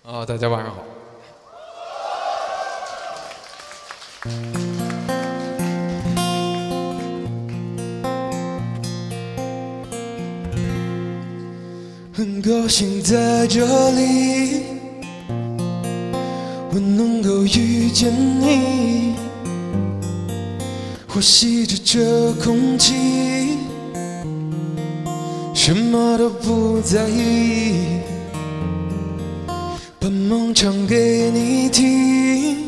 大家晚上好。 很高兴在这里，我能够遇见你，呼吸着这空气，什么都不在意，把梦唱给你听，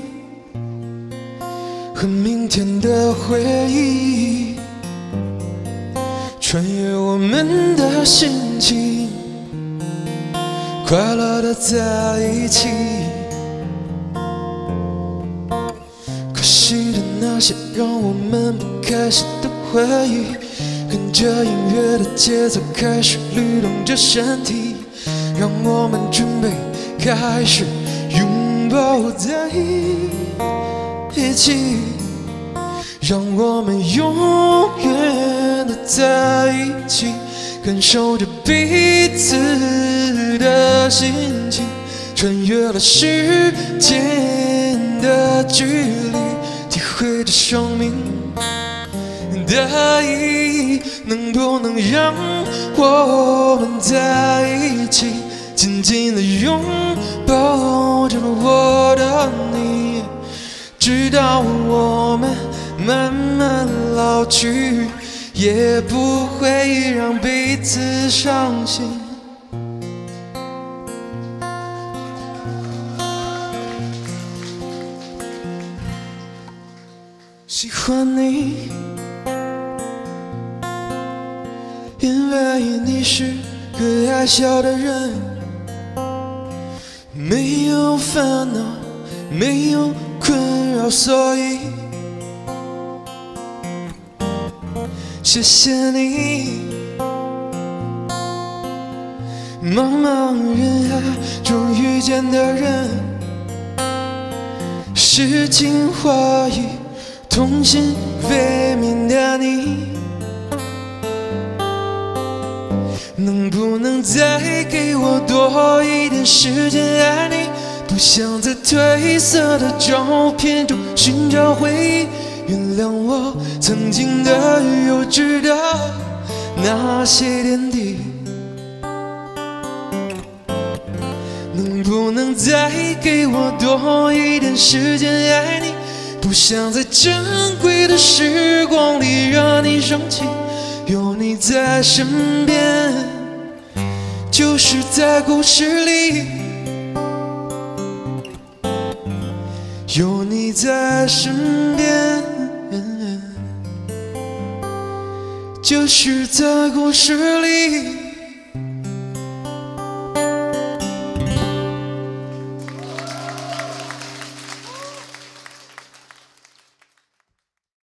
和明天的回忆，穿越我们的心情，快乐的在一起。可惜的那些让我们不开心的回忆，跟着音乐的节奏开始律动着身体，让我们准备开始拥抱在一起，让我们永远的在一起，感受着彼此的心情，穿越了时间的距离，体会着生命的意义。能不能让我们在一起，紧紧地拥抱着我的你，直到我们慢慢老去，也不会让彼此伤心。喜欢你，因为你是个爱笑的人，没有烦恼，没有困扰，所以谢谢你。茫茫人海中遇见的人，诗情画意，童心未泯的你，能不能再给我多一点时间爱你？不想在褪色的照片中寻找回忆，原谅我曾经的幼稚的那些点滴。能不能再给我多一点时间爱你？不想在珍贵的时光里让你生气，有你在身边，就是在故事里，有你在身边，就是在故事里。